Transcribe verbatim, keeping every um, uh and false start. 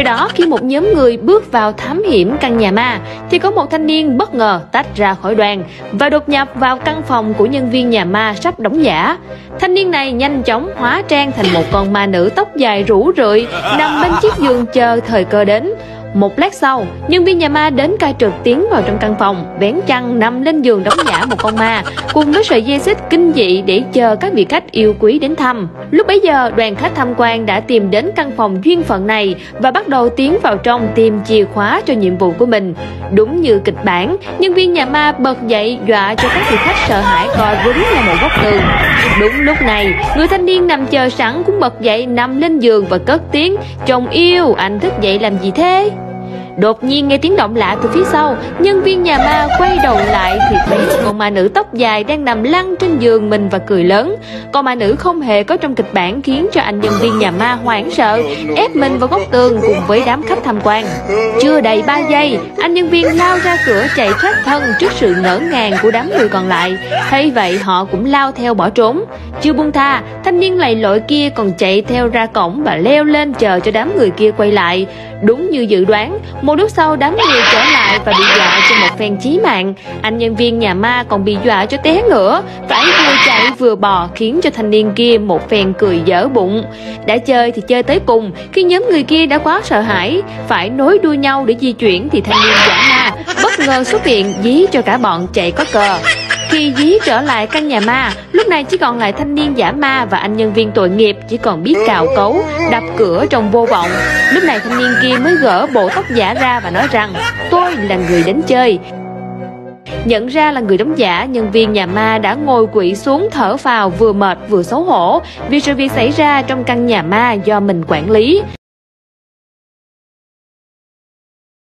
Đó, khi một nhóm người bước vào thám hiểm căn nhà ma thì có một thanh niên bất ngờ tách ra khỏi đoàn và đột nhập vào căn phòng của nhân viên nhà ma sắp đóng giả. Thanh niên này nhanh chóng hóa trang thành một con ma nữ tóc dài rủ rượi nằm bên chiếc giường chờ thời cơ đến. Một lát sau, nhân viên nhà ma đến cai trực tiến vào trong căn phòng, vén chăn nằm lên giường đóng giả một con ma cùng với sợi dây xích kinh dị để chờ các vị khách yêu quý đến thăm. Lúc bấy giờ, đoàn khách tham quan đã tìm đến căn phòng duyên phận này và bắt đầu tiến vào trong tìm chìa khóa cho nhiệm vụ của mình. Đúng như kịch bản, nhân viên nhà ma bật dậy dọa cho các vị khách sợ hãi co rúm vào một góc tường. Đúng lúc này, người thanh niên nằm chờ sẵn cũng bật dậy nằm lên giường và cất tiếng: "Chồng yêu, anh thức dậy làm gì thế?" Đột nhiên nghe tiếng động lạ từ phía sau, nhân viên nhà ma quay đầu lại thì thấy một con ma nữ tóc dài đang nằm lăn trên giường mình và cười lớn. Con ma nữ không hề có trong kịch bản khiến cho anh nhân viên nhà ma hoảng sợ, ép mình vào góc tường cùng với đám khách tham quan. Chưa đầy ba giây, anh nhân viên lao ra cửa chạy thoát thân trước sự ngỡ ngàng của đám người còn lại. Thấy vậy họ cũng lao theo bỏ trốn. Chưa buông tha, thanh niên lầy lội kia còn chạy theo ra cổng và leo lên chờ cho đám người kia quay lại. Đúng như dự đoán, một lúc sau đám người trở lại và bị dọa cho một phen chí mạng. Anh nhân viên nhà ma còn bị dọa cho té ngửa, phải vừa chạy vừa bò, khiến cho thanh niên kia một phen cười dở bụng. Đã chơi thì chơi tới cùng, khi nhóm người kia đã quá sợ hãi, phải nối đuôi nhau để di chuyển thì thanh niên giả ma bất ngờ xuất hiện dí cho cả bọn chạy có cờ. Khi dí trở lại căn nhà ma, lúc này chỉ còn lại thanh niên giả ma và anh nhân viên tội nghiệp chỉ còn biết cào cấu, đập cửa trong vô vọng. Lúc này thanh niên kia mới gỡ bộ tóc giả ra và nói rằng: "Tôi là người đến chơi." Nhận ra là người đóng giả, nhân viên nhà ma đã ngồi quỵ xuống thở phào vừa mệt vừa xấu hổ vì sự việc xảy ra trong căn nhà ma do mình quản lý.